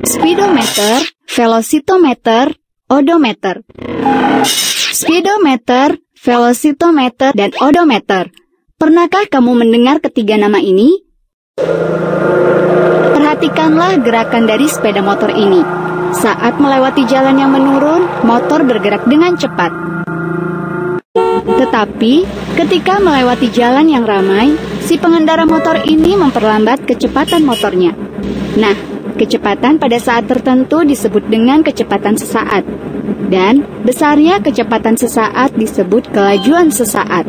Speedometer, velocitometer, odometer. Speedometer, velocitometer, dan odometer. Pernahkah kamu mendengar ketiga nama ini? Perhatikanlah gerakan dari sepeda motor ini. Saat melewati jalan yang menurun, motor bergerak dengan cepat. Tetapi, ketika melewati jalan yang ramai, si pengendara motor ini memperlambat kecepatan motornya. Nah, kecepatan pada saat tertentu disebut dengan kecepatan sesaat. Dan besarnya kecepatan sesaat disebut kelajuan sesaat.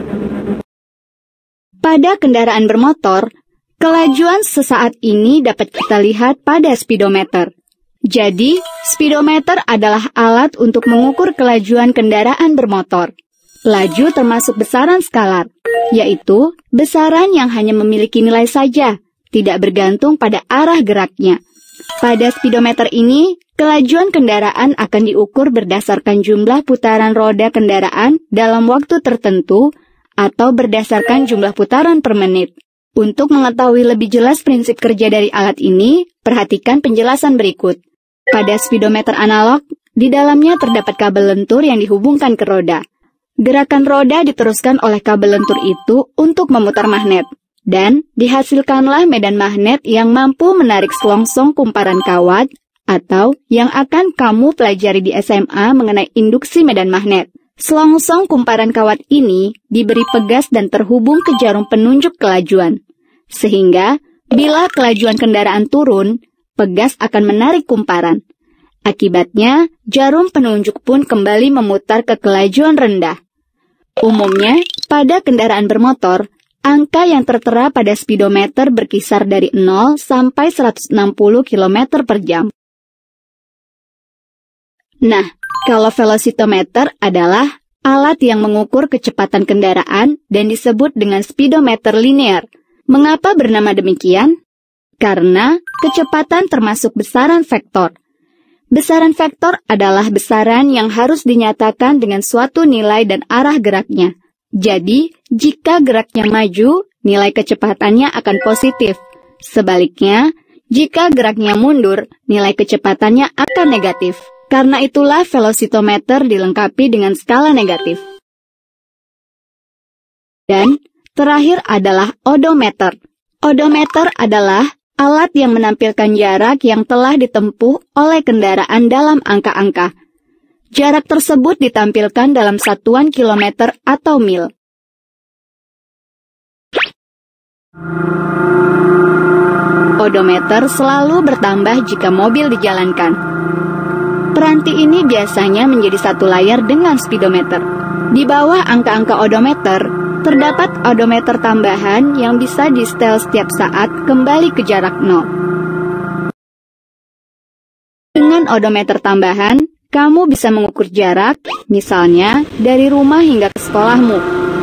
Pada kendaraan bermotor, kelajuan sesaat ini dapat kita lihat pada speedometer. Jadi, speedometer adalah alat untuk mengukur kelajuan kendaraan bermotor. Laju termasuk besaran skalar, yaitu besaran yang hanya memiliki nilai saja, tidak bergantung pada arah geraknya. Pada speedometer ini, kelajuan kendaraan akan diukur berdasarkan jumlah putaran roda kendaraan dalam waktu tertentu atau berdasarkan jumlah putaran per menit. Untuk mengetahui lebih jelas prinsip kerja dari alat ini, perhatikan penjelasan berikut. Pada speedometer analog, di dalamnya terdapat kabel lentur yang dihubungkan ke roda. Gerakan roda diteruskan oleh kabel lentur itu untuk memutar magnet, dan dihasilkanlah medan magnet yang mampu menarik selongsong kumparan kawat, atau yang akan kamu pelajari di SMA mengenai induksi medan magnet. Selongsong kumparan kawat ini diberi pegas dan terhubung ke jarum penunjuk kelajuan. Sehingga, bila kelajuan kendaraan turun, pegas akan menarik kumparan. Akibatnya, jarum penunjuk pun kembali memutar ke kelajuan rendah. Umumnya, pada kendaraan bermotor, angka yang tertera pada speedometer berkisar dari 0 sampai 160 km per jam. Nah, kalau velocitometer adalah alat yang mengukur kecepatan kendaraan dan disebut dengan speedometer linear. Mengapa bernama demikian? Karena kecepatan termasuk besaran vektor. Besaran vektor adalah besaran yang harus dinyatakan dengan suatu nilai dan arah geraknya. Jadi, jika geraknya maju, nilai kecepatannya akan positif. Sebaliknya, jika geraknya mundur, nilai kecepatannya akan negatif. Karena itulah velocitometer dilengkapi dengan skala negatif. Dan terakhir adalah odometer. Odometer adalah alat yang menampilkan jarak yang telah ditempuh oleh kendaraan dalam angka-angka. Jarak tersebut ditampilkan dalam satuan kilometer atau mil. Odometer selalu bertambah jika mobil dijalankan. Peranti ini biasanya menjadi satu layar dengan speedometer. Di bawah angka-angka odometer, terdapat odometer tambahan yang bisa di-setel setiap saat kembali ke jarak 0. Dengan odometer tambahan, kamu bisa mengukur jarak, misalnya dari rumah hingga ke sekolahmu.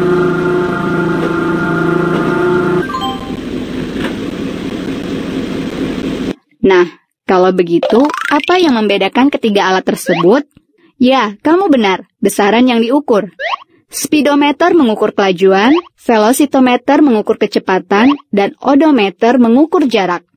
Nah, kalau begitu, apa yang membedakan ketiga alat tersebut? Ya, kamu benar, besaran yang diukur. Speedometer mengukur kelajuan, velocitometer mengukur kecepatan, dan odometer mengukur jarak.